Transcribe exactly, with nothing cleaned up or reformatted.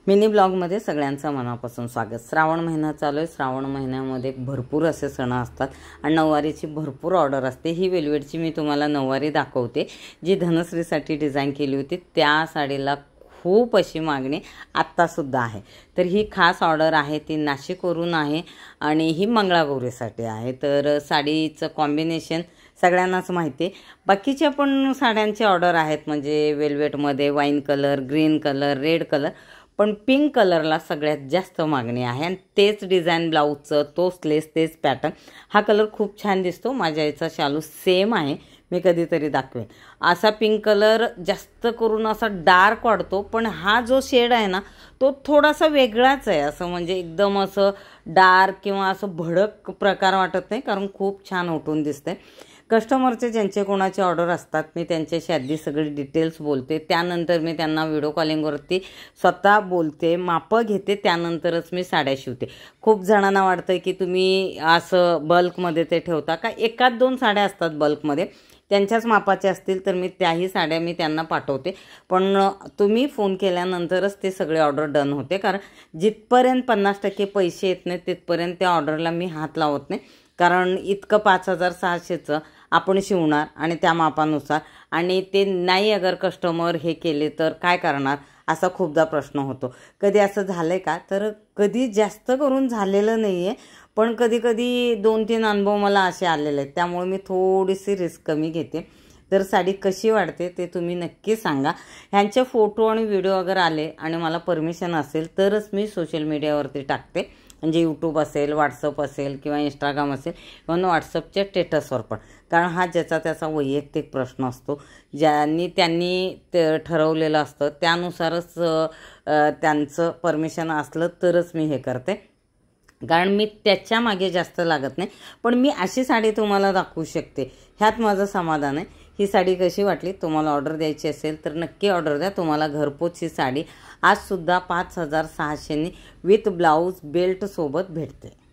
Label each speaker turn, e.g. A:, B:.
A: Mini ब्लॉगमध्ये सगळ्यांचं मनापासून स्वागत। श्रावण महिना चालू आहे। श्रावण महिन्यामध्ये भरपूर असे सण असतात आणि नऊवारीची भरपूर ऑर्डर असते। ही वेलवेटची मी तुम्हाला नऊवारी दाखवते जी धनश्रीसाठी डिझाइन केली होती। त्या साडीला खूप अशी मागणी आत्तासुद्धा आहे। तर ही खास ऑर्डर आहे ती नाशिकवरून आहे आणि ही मंगळागौरीसाठी आहे। तर साडीचं कॉम्बिनेशन सगळ्यांनाच माहिती आहे। बाकीच्या पण साड्यांचे ऑर्डर आहेत म्हणजे वेलवेटमध्ये wine colour, green colour, red colour, पण पिंक कलरला सगळ्यात जास्त मागणी आहे आणि तेच डिझाइन ब्लाउजचं, तोच लेस, तेच पॅटर्न। हा कलर खूप छान दिसतो। माझ्या याचा शालू सेम आहे, मी कधीतरी दाखवेन। असा पिंक कलर जास्त करून असा डार्क वाटतो, पण हा जो शेड आहे ना तो थोडासा वेगळाच आहे। असं म्हणजे एकदम असं डार्क किंवा असं भडक प्रकार वाटत नाही, कारण खूप छान उठून दिसते। कस्टमरचे ज्यांचे कोणाचे ऑर्डर असतात मी त्यांच्याशी आधी सगळी डिटेल्स बोलते, त्यानंतर मी त्यांना व्हिडिओ कॉलिंगवरती स्वतः बोलते, मापं घेते, त्यानंतरच मी साड्या शिवते। खूप जणांना वाटतं की तुम्ही असं बल्कमध्ये ते ठेवता का, एकाच दोन साड्या असतात बल्कमध्ये त्यांच्याच मापाचे असतील तर मी त्याही साड्या मी त्यांना पाठवते। पण तुम्ही फोन केल्यानंतरच ते सगळे ऑर्डर डन होते, कारण जिथपर्यंत पन्नास टक्के पैसे येत नाहीत तिथपर्यंत त्या ऑर्डरला मी हात लावत नाही। कारण इतकं पाच हजार सहाशेचं आपण शिवणार आणि त्या मापानुसार, आणि ते नाही अगर कस्टमर हे केले तर काय करणार असा खूपदा प्रश्न होतो। कधी असं झालंय का, तर कधी जास्त करून झालेलं नाही आहे, पण कधी कधी दोन तीन अनुभव मला असे आलेले आहेत, त्यामुळे मी थोडीशी रिस्क कमी घेते। तर साडी कशी वाटते ते तुम्ही नक्की सांगा। ह्यांचे फोटो आणि व्हिडिओ अगर आले आणि मला परमिशन असेल तरच मी सोशल मीडियावरती टाकते, म्हणजे यूट्यूब असेल, व्हॉट्सअप असेल किंवा इंस्टाग्राम असेल, किंवा व्हॉट्सअपच्या स्टेटसवर पण, कारण हा ज्याचा त्याचा वैयक्तिक प्रश्न असतो। ज्यांनी त्यांनी ते ठरवलेलं असतं त्यानुसारच त्यांचं परमिशन असलं तरच मी हे करते, कारण मी त्याच्या मागे जास्त लागत नाही। पण मी अशी साडी तुम्हाला दाखवू शकते, ह्यात माझं समाधान आहे। ही साडी कशी वाटली, तुम्हाला ऑर्डर द्यायची असेल तर नक्की ऑर्डर द्या। तुम्हाला घरपोच ही साडी आजसुद्धा पाच हजार सहाशेनी विथ ब्लाऊज बेल्ट सोबत भेटते।